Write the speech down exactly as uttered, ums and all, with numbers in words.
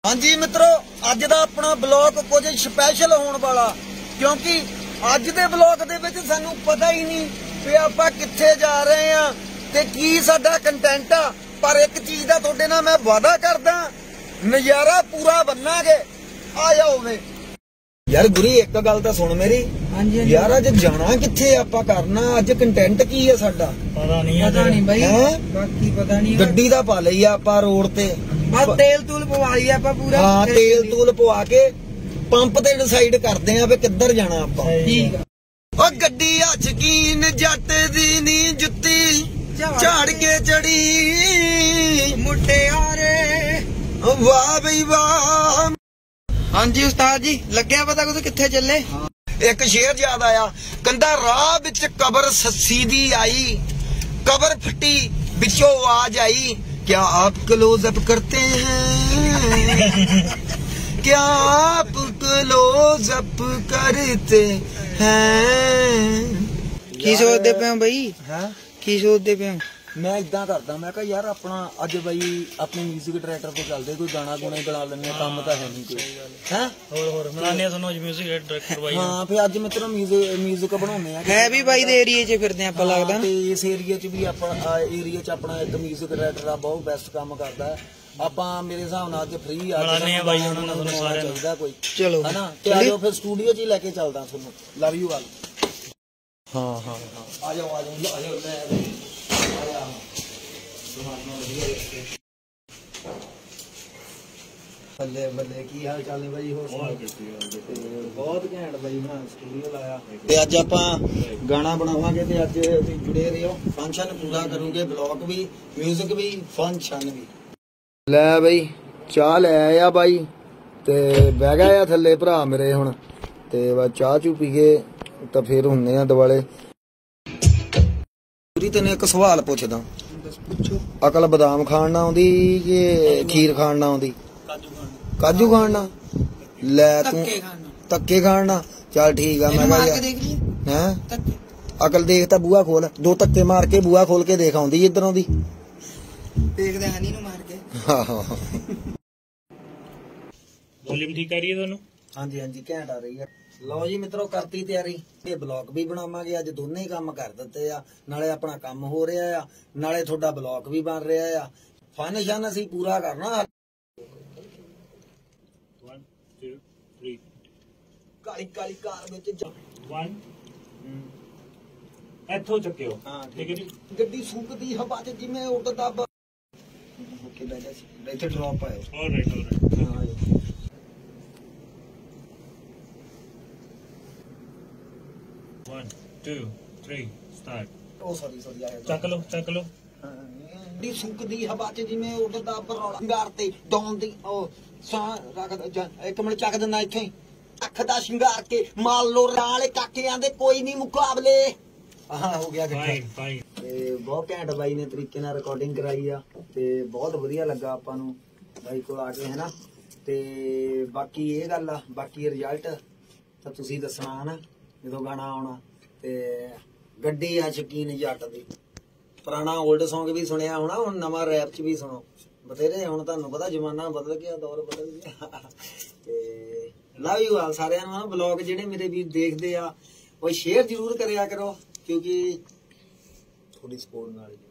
हाँ जी मित्रों, अज दा अपना ब्लॉग कुछ स्पैशल होने वाला, क्योंकि अज दे ब्लॉग दे विच सानू पता ही नहीं कि आपां कित्थे जा रहे हैं ते की साडा कंटेंट आ। पर एक चीज दा तुहाडे नाल मैं वादा करदा, नज़ारा पूरा बन्नांगे। आ जाओ वे यार गुरी, एक गल तां सुन मेरी। हाँ जी यार अज जाना कित्थे, आपां करना अज कंटेंट की है साडा? पता नहीं पता नहीं भाई, बाकी पता नहीं। गड्डी दा पा लई आपां रोड ते, बस तेल तूल पवा लिया आपां पूरा। हाँ तेल तूल पवा के पंप ते डिसाइड करते हैं भी किधर जाना आपां। ठीक है। ओ गड्डी अचकीन जट दी नी जुत्ती झाड़ के चढ़ी मुटियारे, वाह बई वाह। हाँ जी उस्ताद जी, लग्या पता कुछ कित्थे चले? एक शेर याद आया, कंधा राह विच कबर सस्सी दी आई, कबर फटी बिचों आवाज आई, क्या आप क्लोजअप करते हैं? क्या आप क्लोजअप करते हैं? की सोचते पे हो भाई? हैं की सोचते पे हो? मैं इदा करदा, मैं कहा यार अपना अज बई अपने म्यूजिक डायरेक्टर तो चलते, कोई गाना गुना बना लेने, काम तो है नहीं कोई। हैं और और बनाने सुनो म्यूजिक डायरेक्टर भाई। हाँ फिर अज मित्रों म्यूजिक म्यूजिक बनाने है भी भाई दे एरिया च फिरदे ਆਪਾਂ ਲੱਗਦਾ ਤੇ ਇਸ ਏਰੀਆ 'ਚ ਵੀ ਆਪਾਂ ਏਰੀਆ 'ਚ ਆਪਣਾ ਇੱਕ ਮਿਊਜ਼ਿਕ ਡਾਇਰੈਕਟਰ ਆ, ਬਹੁਤ ਬੈਸਟ ਕੰਮ ਕਰਦਾ ਹੈ। ਆਪਾਂ ਮੇਰੇ ਹਿਸਾਬ ਨਾਲ ਅੱਜ ਫ੍ਰੀ ਆ ਬਣਾਣੇ ਆ ਬਾਈ, ਉਹਨਾਂ ਨੂੰ ਸਾਰਿਆਂ ਨੂੰ ਚਾਹੀਦਾ ਕੋਈ। ਚਲੋ ਹੈ ਨਾ, ਤੇ ਆਜੋ ਫਿਰ ਸਟੂਡੀਓ 'ਚ ਹੀ ਲੈ ਕੇ ਚੱਲਦਾ ਤੁਹਾਨੂੰ। Love you all. ਹਾਂ ਹਾਂ ਹਾਂ ਆ ਜਾਓ ਆ ਜਾਓ ਆ ਜਾਓ ਲੈ ਆ ਜਾ। ਬੱਲੇ ਬੱਲੇ, ਕੀ ਹਾਲ ਚਾਲ ਨੇ ਬਾਈ? ਹੋਰ ਬਹੁਤ ਘੈਂਟ ਬਾਈ ਨਾ ਸਟੂਡੀਓ ਲਾਇਆ। ਤੇ ਅੱਜ ਆਪਾਂ ਗਾਣਾ ਬਣਾਵਾਂਗੇ ਤੇ ਅੱਜ ਤੁਸੀਂ ਜੁੜੇ ਰਹੋ, ਫੰਕਸ਼ਨ ਪੂਰਾ ਕਰੂਗੇ, ਬਲੌਗ ਵੀ, ਮਿਊਜ਼ਿਕ ਵੀ, ਫੰਕਸ਼ਨ ਵੀ। ਲੈ ਬਾਈ ਚਾਹ ਲੈ ਆਇਆ ਬਾਈ, ਤੇ ਬਹਿ ਗਿਆ ਆ ਥੱਲੇ ਭਰਾ ਮੇਰੇ ਹੁਣ, ਤੇ ਬਸ ਚਾਹ ਚੂ ਪੀ ਕੇ ਤਾਂ ਫਿਰ ਹੁੰਨੇ ਆ ਦੁਆਲੇ। ਪੂਰੀ ਤੈਨੂੰ ਇੱਕ ਸਵਾਲ ਪੁੱਛਦਾ, ਪੁੱਛੋ। ਅਕਲ ਬਦਾਮ ਖਾਣ ਨਾ ਆਉਂਦੀ ਕਿ ਖੀਰ ਖਾਣ ਨਾ ਆਉਂਦੀ? ਕਾਜੂ ਖਾਣ ਨਾ? ਲੈ ਤੂੰ ਧੱਕੇ ਖਾਣ ਨਾ? ਚੱਲ ਠੀਕ ਆ। ਮੈਂ ਕਿਹਾ ਹੈ ਅਕਲ ਦੇਖ ਤਾਂ ਬੂਹਾ ਖੋਲ, ਦੋ ਧੱਕੇ ਮਾਰ ਕੇ ਬੂਹਾ ਖੋਲ ਕੇ ਦੇਖ ਆਉਂਦੀ ਇੱਧਰੋਂ ਦੀ। ਦੇਖਦੇ ਹਨੀ ਨੂੰ ਮਾਰ ਕੇ। वॉल्यूम ठीक आ रही है दोनों? ਹਾਂਜੀ ਹਾਂਜੀ ਘੈਂਟ ਆ ਰਹੀ ਹੈ। ਲਓ ਜੀ ਮਿੱਤਰੋ, ਕਰਤੀ ਤਿਆਰੀ, ਇਹ ਬਲੌਗ ਵੀ ਬਣਾਵਾਂਗੇ ਅੱਜ। ਦੋਨੇ ਹੀ ਕੰਮ ਕਰ ਦਿੱਤੇ ਆ, ਨਾਲੇ ਆਪਣਾ ਕੰਮ ਹੋ ਰਿਹਾ ਆ, ਨਾਲੇ ਤੁਹਾਡਾ ਬਲੌਗ ਵੀ ਬਣ ਰਿਹਾ ਆ। ਫਨ ਸ਼ਨ ਅਸੀਂ ਪੂਰਾ ਕਰਨਾ। वन टू थ्री ਕਾਲੀ ਕਾਲੀ ਕਾਰ ਵਿੱਚ वन ਇੱਥੋਂ ਚੱਕਿਓ। ਹਾਂ ਠੀਕ ਹੈ ਜੀ। ਗੱਡੀ ਸੁੱਕਦੀ ਹਵਾ 'ਚ ਜਿਵੇਂ ਉੱਡਦਾ। ਓਕੇ ਬੈਠਾ ਸੀ ਇੱਥੇ ਡ੍ਰੌਪ ਆਇਆ। Alright alright. ਹਾਂ वन टू थ्री स्टार्ट। ਉਹ ਸੌਰੀ ਸੌਰੀ ਆਇਆ। ਚੱਕ ਲਓ ਚੱਕ ਲਓ। ਦੀ ਸੁੱਕਦੀ ਹਵਾ 'ਚ ਜਿਵੇਂ ਉੱਡਦਾ ਬਰੌਲਾ, ਸ਼ਿੰਗਾਰ ਤੇ ਡੌਨ ਦੀ ਉਹ ਸਾਹ ਰੱਖਦਾ। ਇੱਕ ਮਿੰਟ ਚੱਕ ਦਿੰਦਾ ਇੱਥੇ ਹੀ। ਅੱਖ ਦਾ ਸ਼ਿੰਗਾਰ ਕੇ ਮਾਲ ਲੋ ਵਾਲੇ ਕਾਕਿਆਂ ਦੇ ਕੋਈ ਨਹੀਂ ਮੁਕਾਬਲੇ। ਆਹ ਹੋ ਗਿਆ फाइन फाइन। ਤੇ ਬਹੁਤ ਘੈਂਟ ਬਾਈ ਨੇ ਤਰੀਕੇ ਨਾਲ ਰਿਕਾਰਡਿੰਗ ਕਰਾਈ ਆ, ਤੇ ਬਹੁਤ ਵਧੀਆ ਲੱਗਾ ਆਪਾਂ ਨੂੰ ਬਾਈ ਕੋਲ ਆ ਕੇ, ਹੈਨਾ। ਤੇ ਬਾਕੀ ਇਹ ਗੱਲ ਆ, ਬਾਕੀ ਰਿਜ਼ਲਟ ਤਾਂ ਤੁਸੀਂ ਦੱਸਣਾ ਹਨਾ ਜਦੋਂ ਗਾਣਾ ਆਉਣਾ। ਤੇ ਗੱਡੀ ਆ ਸ਼ਕੀਨ ਜੱਟ ਦੀ, ਪੁਰਾਣਾ 올ਡ Song ਵੀ ਸੁਣਿਆ ਹੋਣਾ, ਹੁਣ ਨਵਾਂ ਰੈਪ 'ਚ ਵੀ ਸੁਣੋ ਬਥੇਰੇ। ਹੁਣ ਤੁਹਾਨੂੰ ਪਤਾ ਜ਼ਮਾਨਾ ਬਦਲ ਗਿਆ, ਦੌਰ ਬਦਲ ਗਿਆ। ਤੇ ਲਵ ਯੂ ਆਲ ਸਾਰਿਆਂ ਨੂੰ। ਬਲੌਗ ਜਿਹੜੇ ਮੇਰੇ ਵੀਰ ਦੇਖਦੇ ਆ ਉਹ ਸ਼ੇਅਰ ਜ਼ਰੂਰ ਕਰਿਆ ਕਰੋ, ਕਿਉਂਕਿ ਥੋੜੀ ਸਪੋਰਟ ਨਾਲ